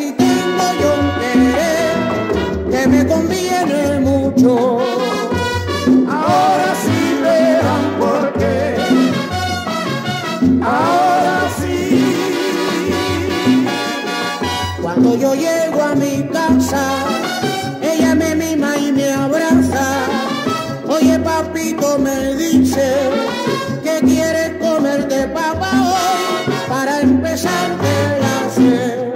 si tengo yo un querer que me conviene mucho. Ahora sí verán por qué. Ahora sí. Cuando yo llego a mi casa, ella me mima y me abraza. Oye, papito, me dice que quieres comer de papa hoy para empezar el hacer.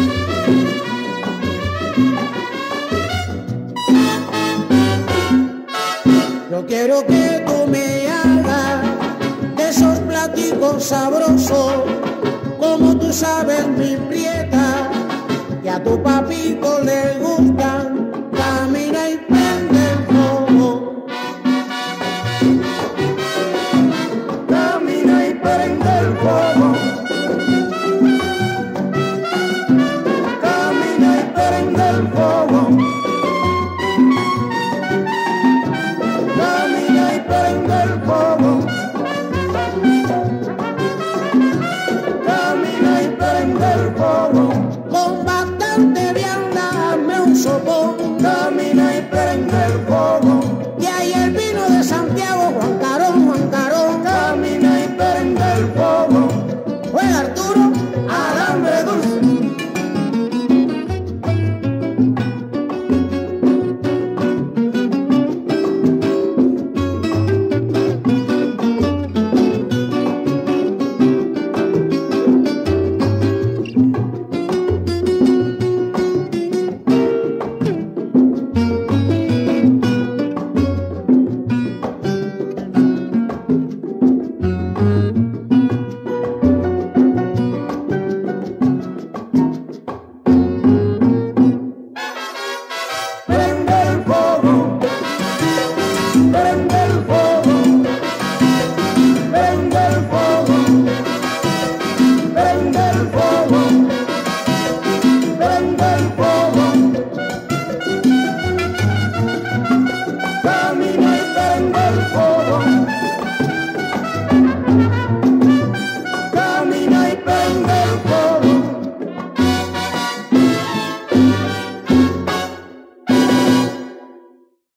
Yo quiero que tú me hagas de esos platicos sabrosos, como tú sabes, mi prieta, que a tu papito le gustan. Camina y prende el fuego. Camina y prende el fuego. Camina y prende el fuego. Camina y prende el fuego. Camina y prende el fuego. Con bastante vianda, dame un sopón. Camina y prende el fuego. Y ahí el vino de Santiago, Juan Carón, Juan Carón. Camina y prende el fuego. Juega Arturo, Alambre dulce. Prende el fuego. Prende el fuego. Prende el fuego. Prende el fuego. Prende el fuego.